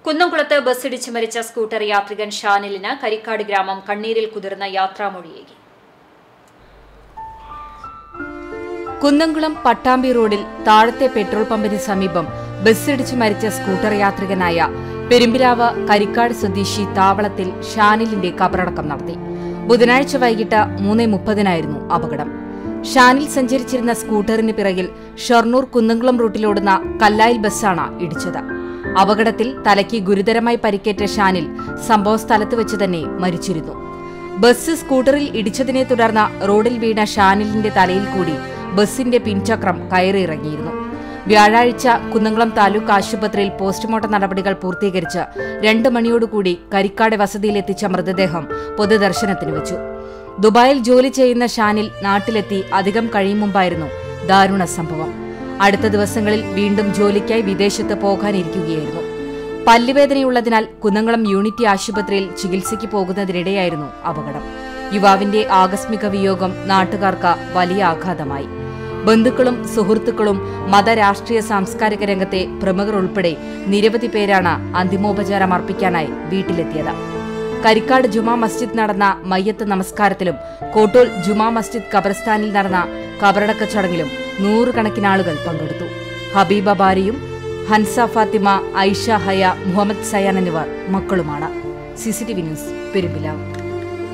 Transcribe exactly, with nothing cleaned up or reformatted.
കുന്നംകുളത്ത് ബസ്സിടിച്ച് മരിച്ച സ്കൂട്ടർ യാത്രികൻ ഷാനിലിന് കരിക്കാട് ഗ്രാമം കണ്ണീരിൽ കുതിർന്ന യാത്രാമൊഴിയേകി. കുന്നംകുളം പട്ടാമ്പി റോഡിൽ താഴത്തെ പെട്രോൾ പമ്പിന് സമീപം ബസ്സിടിച്ച് മരിച്ച സ്കൂട്ടർ യാത്രികനായ പെരുമ്പിലാവ് കരിക്കാട് സ്വദേശി താവളത്തിൽ ഷാനിലിന്റെ കബറടക്കം നടത്തി. ബുധനാഴ്ച വൈകിട്ട് മൂന്ന് മുപ്പതിനായിരുന്നു അപകടം. ഷാനിൽ സഞ്ചരിച്ചിരുന്ന സ്കൂട്ടറിന് പിറകിൽ ഷൊർണൂർ കുന്നംകുളം റൂട്ടിലോടുന്ന കല്ലായിൽ ബസ്സാണ് ഇടിച്ചത്. അപകടത്തിൽ തലയ്ക്ക് ഗുരുതരമായി പരിക്കേറ്റ ഷാനിൽ സംഭവസ്ഥലത്ത് വെച്ച് തന്നെ മരിച്ചിരുന്നു. ബസ് സ്കൂട്ടറിൽ ഇടിച്ചതിനെ തുടർന്ന് റോഡിൽ വീണ ഷാനിലിന്റെ തലയിൽ കൂടി ബസിന്റെ പിൻചക്രം കയറിയിറങ്ങിയിരുന്നു. വ്യാഴാഴ്ച കുന്നംകുളം താലൂക്ക് ആശുപത്രിയിൽ പോസ്റ്റ്മോർട്ടം നടപടികൾ പൂർത്തീകരിച്ച് രണ്ട് മണിയോടുകൂടി കരിക്കാട് വസതിയിലെത്തിച്ച മൃതദേഹം പൊതുദർശനത്തിന് വെച്ചു. ദുബായിൽ ജോലി ചെയ്യുന്ന ഷാനിൽ നാട്ടിലെത്തി അധികം കഴിയും മുമ്പായിരുന്നു ദാരുണ സംഭവം. അടുത്ത ദിവസങ്ങളിൽ വീണ്ടും ജോലിക്കായി വിദേശത്ത് പോകാനിരിക്കുകയായിരുന്നു. പല്ലുവേദനയുള്ളതിനാൽ കുന്നംകുളം യൂണിറ്റി ആശുപത്രിയിൽ ചികിത്സയ്ക്ക് പോകുന്നതിനിടെയായിരുന്നു അപകടം. യുവാവിന്റെ ആകസ്മിക വിയോഗം നാട്ടുകാർക്ക് വലിയ ആഘാതമായി. ബന്ധുക്കളും സുഹൃത്തുക്കളും മത രാഷ്ട്രീയ സാംസ്കാരിക രംഗത്തെ പ്രമുഖർ ഉൾപ്പെടെ നിരവധി പേരാണ് അന്തിമോപചാരം അർപ്പിക്കാനായി വീട്ടിലെത്തിയത്. കരിക്കാട് ജുമാ മസ്ജിദ് നടന്ന മയ്യത്ത് നമസ്കാരത്തിലും കോട്ടൂൽ ജുമാ മസ്ജിദ് ഖബർസ്ഥാനിൽ നടന്ന കബറടക്ക ചടങ്ങിലും നൂറുകണക്കിന് ആളുകൾ പങ്കെടുത്തു. ഹബീബ ബാരിയും ഹൻസ ഫാത്തിമ, ഐഷ ഹയ, മുഹമ്മദ് സയാൻ എന്നിവർ മക്കളുമാണ്. CCTV news, Perumpilavu.